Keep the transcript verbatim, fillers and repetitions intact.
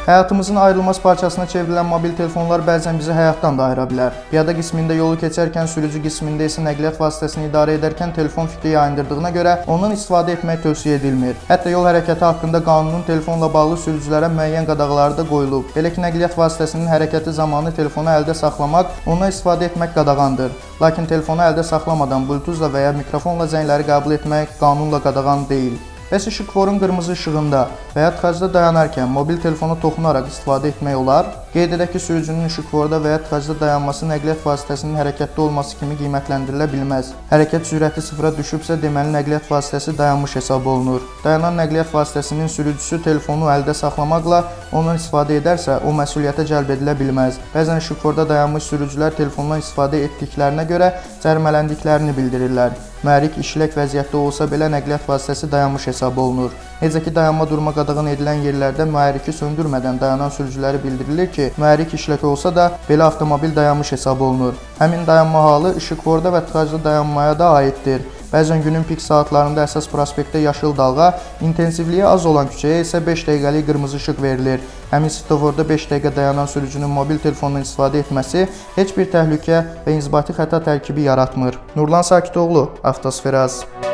Həyatımızın ayrılmaz parçasına çevrilən mobil telefonlar bəzən bizi həyatdan da ayıra bilər. Piyada qismində yolu keçərkən, sürücü qismində isə nəqliyyat vasitəsini idarə edərkən telefon fikri yayındırdığına görə ondan istifadə etmək tövsiyə edilmir. Hətta yol hərəkəti haqqında qanunun telefonla bağlı sürücülərə müəyyən qadağaları da qoyulub. Belə ki, nəqliyyat vasitəsinin hərəkəti zamanı telefonu əldə saxlamaq, ondan istifadə etmək qadağandır. Lakin telefonu əldə saxlamadan Bluetoothla və ya mikrofonla zəngləri qəbul etmək qanunla qadağan deyil. Bəs işıqforun qırmızı işığında və ya tıxacda dayanarkən mobil telefona toxunaraq istifadə etmək olar? Qeyd edək ki, sürücünün işıqforda və ya tıxacda dayanması nəqliyyat vasitəsinin hərəkətdə olması kimi qiymətləndirilə bilməz. Hərəkət sürəti sıfıra düşübsə, deməli nəqliyyat vasitəsi dayanmış hesab olunur. Dayanan nəqliyyat vasitəsinin sürücüsü telefonu əldə saxlamaqla ondan istifadə edərsə, o məsuliyyətə cəlb edilə bilməz. Bəzən işıqforda dayanmış sürücülər telefondan istifadə etdiklərinə görə cərimələndiklərini bildirirlər. Mühərrik işlək vəziyyətdə olsa belə nəqliyyat vasitəsi dayanmış hesab olunur. Necə ki, dayanma durma qadağan edilən yerlərdə mühərriki söndürmədən dayanan sürücüləri bildirilir ki, mühərrik işlək olsa da belə avtomobil dayanmış hesab olunur. Həmin dayanma halı işıqforda və tıxacda dayanmaya da aiddir. Bəzən günün pik saatlarında əsas prospektdə yaşıl dalğa, intensivliyi az olan küçəyə isə beş dəqiqəlik qırmızı işıq verilir. Həmin svetoforda beş dəqiqə dayanan sürücünün mobil telefondan istifadə etməsi heç bir təhlükə və inzibati xəta tərkibi yaratmır. Nurlan Sakitoğlu, Avtosferaz.